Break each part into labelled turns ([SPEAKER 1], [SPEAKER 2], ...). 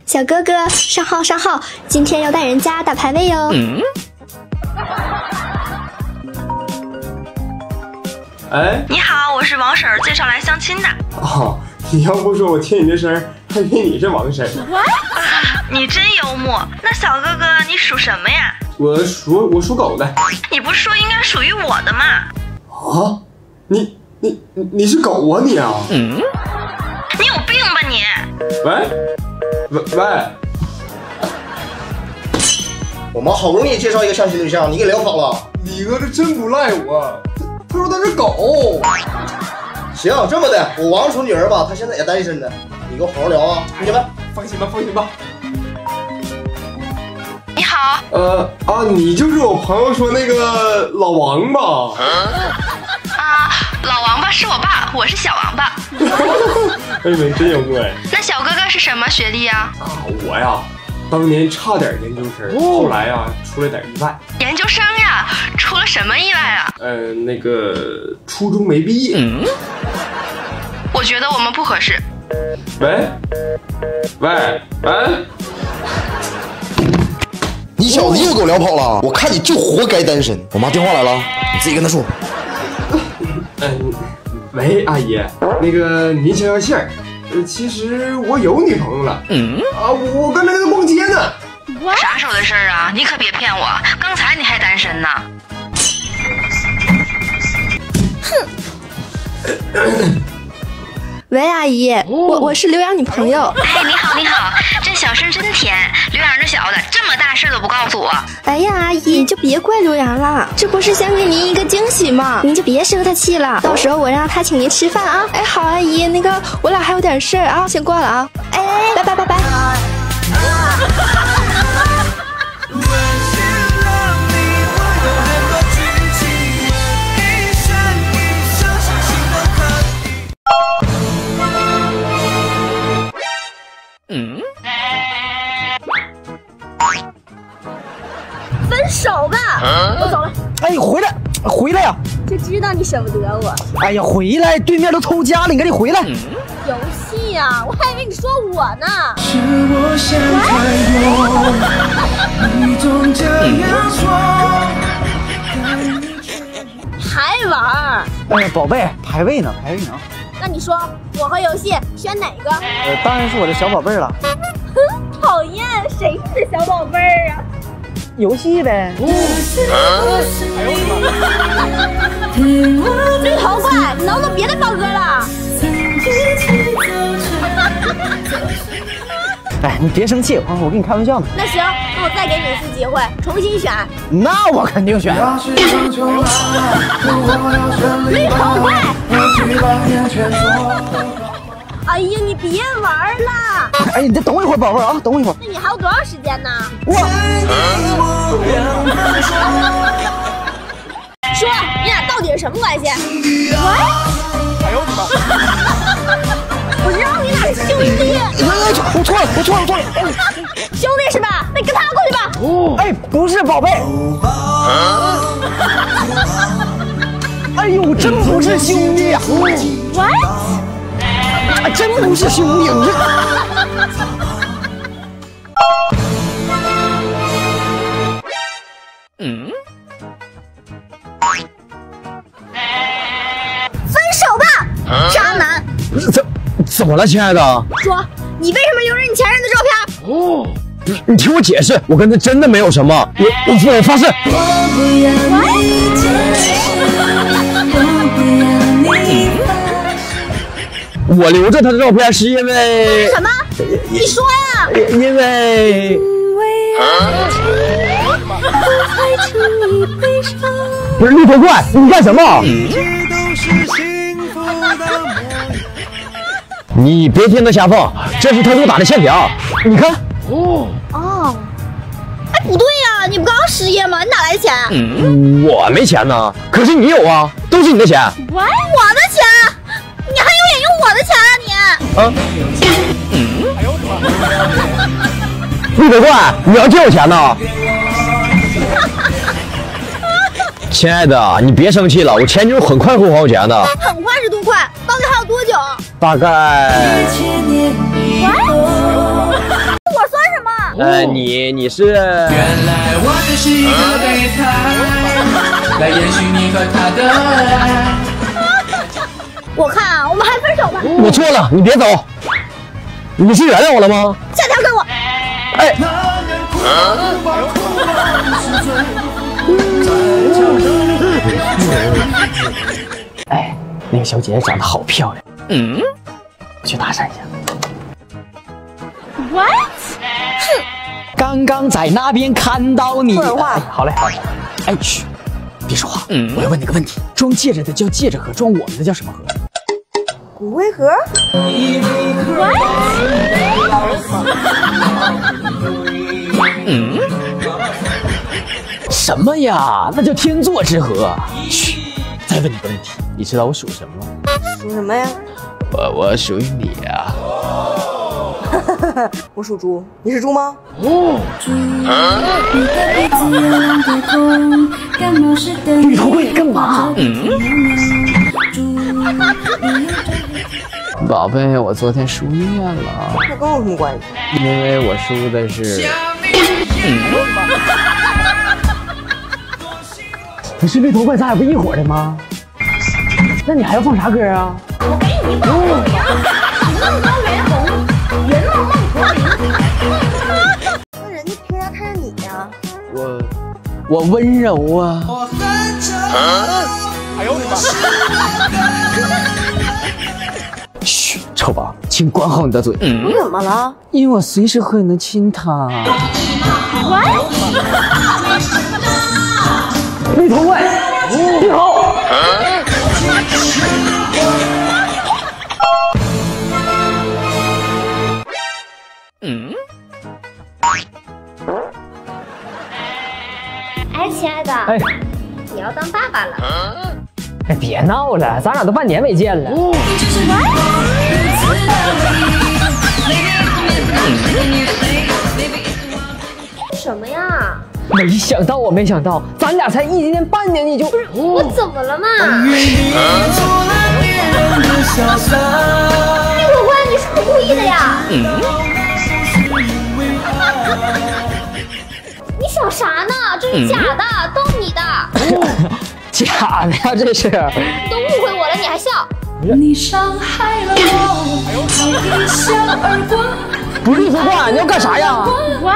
[SPEAKER 1] 小哥哥，上号上号，今天要带人家打排位哟。
[SPEAKER 2] 哎，
[SPEAKER 3] 你好，我是王婶儿介绍来相亲的。
[SPEAKER 2] 哦，你要不说我听你这声，还以为你是王婶。
[SPEAKER 3] 你真幽默。那小哥哥，你属什么呀？
[SPEAKER 2] 我属狗的。
[SPEAKER 3] 你不是说应该属于我的吗？
[SPEAKER 2] 啊，你是狗啊你啊？
[SPEAKER 3] 你有病吧你？
[SPEAKER 2] 喂，
[SPEAKER 4] 我们好不容易介绍一个相亲对象，你给聊跑了。
[SPEAKER 2] 李哥这真不赖我，他说他是狗。
[SPEAKER 4] 行，这么的，我王楚女儿吧，她现在也单身呢，你给我好好聊啊，同学们。
[SPEAKER 2] 放心吧。
[SPEAKER 3] 你好。
[SPEAKER 2] 你就是我朋友说那个老王吧？
[SPEAKER 3] 老王八是我爸，我是小王八。
[SPEAKER 2] 哎呀，真幽默哎。
[SPEAKER 3] 那小哥哥是什么学历啊？
[SPEAKER 2] 我呀，当年差点研究生，后来呀出了点意外。
[SPEAKER 3] 研究生呀，出了什么意外啊？
[SPEAKER 2] 那个初中没毕业。
[SPEAKER 3] 我觉得我们不合适。
[SPEAKER 2] 喂，
[SPEAKER 4] 你小子又给我聊跑了，我看你就活该单身。我妈电话来了，你自己跟她说。
[SPEAKER 2] 喂，阿姨，那个您消消气儿，其实我有女朋友了。我跟着她逛街呢。
[SPEAKER 3] 啥时候的事儿啊？你可别骗我，刚才你还单身呢。
[SPEAKER 1] 喂，阿姨，我是刘洋女朋友。
[SPEAKER 3] 哎，你好，这小声真甜。刘洋这小子这么大事都不告诉我。
[SPEAKER 1] 哎呀，阿姨，你就别怪刘洋了，这不是想给您一个惊喜吗？您就别生他气了，到时候我让他请您吃饭啊。哎，好，阿姨，那个我俩还有点事儿啊，先挂了啊。哎，拜拜。
[SPEAKER 5] 分手吧，我走了。
[SPEAKER 6] 哎，回来呀！
[SPEAKER 5] 就知道你舍不得我。
[SPEAKER 6] 哎呀，回来，对面都偷家了，你赶紧回来。
[SPEAKER 5] 游戏呀，我还以为你说我呢。
[SPEAKER 7] 是我想太多，你总这样说。
[SPEAKER 5] 还玩？
[SPEAKER 6] 哎呀，宝贝，排位呢。
[SPEAKER 5] 那你说我和游戏选哪个？
[SPEAKER 6] 当然是我的小宝贝了。
[SPEAKER 5] 哼，讨厌，谁是你的小宝贝儿啊？
[SPEAKER 6] 游戏呗。
[SPEAKER 5] 绿头怪，你能不能别再放歌了？
[SPEAKER 6] 哎，你别生气，我跟你开玩笑呢。
[SPEAKER 5] 那行，那我再给你一次机会，重新选。
[SPEAKER 6] 那我肯定选。
[SPEAKER 5] 绿头怪。哎呀，你别玩了！
[SPEAKER 6] 哎，你再等我一会儿，宝贝啊，等我一会儿。
[SPEAKER 5] 那你还有多长时间呢？说，你俩到底是什么关系？
[SPEAKER 6] 哎呦我的妈！
[SPEAKER 5] 我知道你俩是兄弟。
[SPEAKER 6] 我错了。
[SPEAKER 5] 兄弟是吧？那跟他过去吧。
[SPEAKER 6] 哎，不是，宝贝。哎呦，真不是兄弟呀
[SPEAKER 5] ！What？
[SPEAKER 6] 真不是兄弟，你这。
[SPEAKER 5] 分手吧，渣男！
[SPEAKER 6] 怎么了，亲爱的？
[SPEAKER 5] 说，你为什么留着你前任的照片？
[SPEAKER 6] 你听我解释，我跟他真的没有什么，我发誓。我留着他的照片是因为
[SPEAKER 5] 什么？你说呀！
[SPEAKER 6] 因为不是绿头怪，你干什么？你别听他瞎放，这是他给我打的欠条，你看。
[SPEAKER 5] 哎，不对呀，你不刚失业吗？你哪来的钱？
[SPEAKER 6] 我没钱呢，可是你有啊，都是你的钱。
[SPEAKER 5] 我的钱？你还有脸用我的钱啊
[SPEAKER 6] 你？绿头怪，你要借我钱呢？亲爱的，你别生气了，我前女友很快会还我钱的。
[SPEAKER 5] 很快是多快？到底还有多久？
[SPEAKER 6] 大概。
[SPEAKER 5] 我
[SPEAKER 6] 你是？
[SPEAKER 7] 原来我只是一个备胎，来延续你和他的爱。
[SPEAKER 5] 我看啊，我们还分手吧。
[SPEAKER 6] 我错了，你别走。你是原谅我了吗？
[SPEAKER 5] 下条跟我。
[SPEAKER 6] 哎。哎，那个小姐姐长得好漂亮。我去搭讪一下。
[SPEAKER 5] What？
[SPEAKER 8] 刚刚在那边看到你。
[SPEAKER 6] 哎，好嘞，好嘞。
[SPEAKER 8] 哎，嘘，别说话。我要问你个问题：装戒指的叫戒指盒，装我们的叫什么盒？
[SPEAKER 1] 骨灰盒。
[SPEAKER 8] 什么呀？那叫天作之合。嘘，再问你个问题，你知道我属什么吗？
[SPEAKER 1] 属什么呀？
[SPEAKER 8] 我属于你啊。
[SPEAKER 1] 我属猪，你是猪吗？
[SPEAKER 8] 绿头怪，你干嘛？宝贝，我昨天输液了。
[SPEAKER 1] 那跟我有什么关系？
[SPEAKER 8] 因为我输的是。不是绿头怪，咱俩不一伙的吗？那你还要放啥歌啊？
[SPEAKER 5] 我给你报名呀！梦高原红，圆梦梦驼铃。
[SPEAKER 1] 那人家凭啥看上你呀？
[SPEAKER 8] 我温柔啊。
[SPEAKER 4] 哎呦我的妈！
[SPEAKER 8] 嘘，臭宝，请管好你的嘴。
[SPEAKER 1] 你怎么了？
[SPEAKER 8] 因为我随时可能亲他。绿头怪，你好。
[SPEAKER 5] 哎，亲爱的，
[SPEAKER 8] 哎，
[SPEAKER 5] 你要当爸爸了。
[SPEAKER 8] 哎，别闹了，咱俩都半年没见了。
[SPEAKER 5] 什么呀？
[SPEAKER 8] 没想到，我没想到，咱俩才异地恋半年你就……
[SPEAKER 5] 我怎么了嘛？绿头怪，你是不是故意的呀？你想啥呢？这是假的，逗你的。
[SPEAKER 8] 假的呀，这是。
[SPEAKER 5] 你都误会我了，你还笑？
[SPEAKER 7] 你伤害了我，还一笑而过。
[SPEAKER 8] 不是绿头怪，你要干啥呀？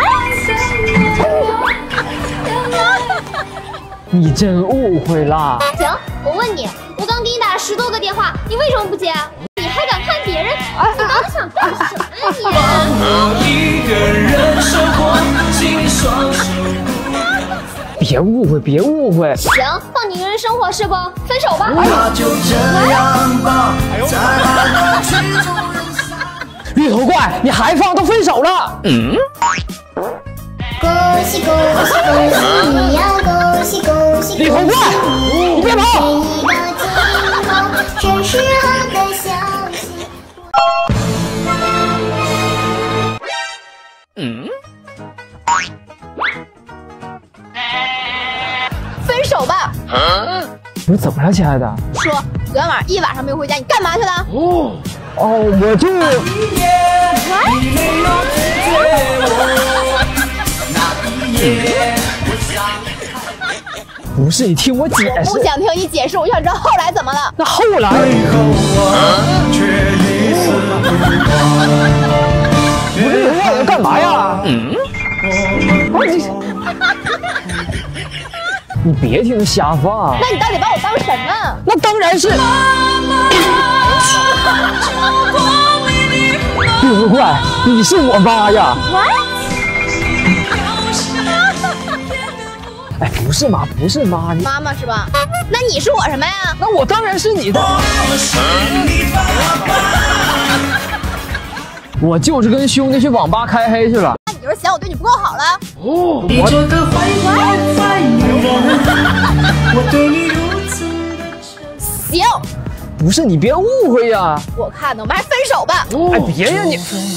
[SPEAKER 8] 你真误会啦。
[SPEAKER 5] 行，我问你，我刚给你打了10多个电话，你为什么不接？你还敢看别人？你到底想干什么呀你？
[SPEAKER 7] 我一个人生活，请你双手。
[SPEAKER 8] 别误会，别误会。
[SPEAKER 5] 行，放你一个人生活是不？分手吧。
[SPEAKER 7] 那就这样吧，在爱的曲终人散。
[SPEAKER 8] 绿头怪，你还放？都分手了。
[SPEAKER 5] 恭喜恭喜恭喜你呀！恭喜恭喜！
[SPEAKER 8] 绿头怪，你别跑！
[SPEAKER 5] 一个今后真是好的消息。
[SPEAKER 1] 分手吧。
[SPEAKER 8] 不是怎么了，亲爱的？
[SPEAKER 1] 说昨天晚上一晚上没有回家，你干嘛去了？
[SPEAKER 8] 我就……不是，你听我解释。
[SPEAKER 1] 不想听你解释，我就想知道后来怎么了。
[SPEAKER 8] 那后来，不是我要干嘛呀？你别听他瞎放。
[SPEAKER 1] 那你到底把我当什么？
[SPEAKER 8] 那当然是。绿头怪，你是我妈呀！哎，不是妈，不是妈，
[SPEAKER 1] 妈妈是吧？那你是我什么呀？
[SPEAKER 8] 那我当然是你的。我就是跟兄弟去网吧开黑去了。
[SPEAKER 1] 那你就是嫌我对你不够好了？
[SPEAKER 7] 你这个坏女人，我对你如此的
[SPEAKER 1] 行，
[SPEAKER 8] 不是你别误会呀。
[SPEAKER 1] 我看呢，我们还是分手吧。
[SPEAKER 8] 哎，别呀你。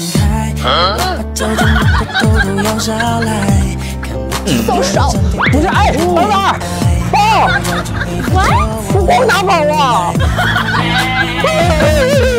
[SPEAKER 1] 松手！
[SPEAKER 8] 不是，哎，等等，包，我光拿包啊！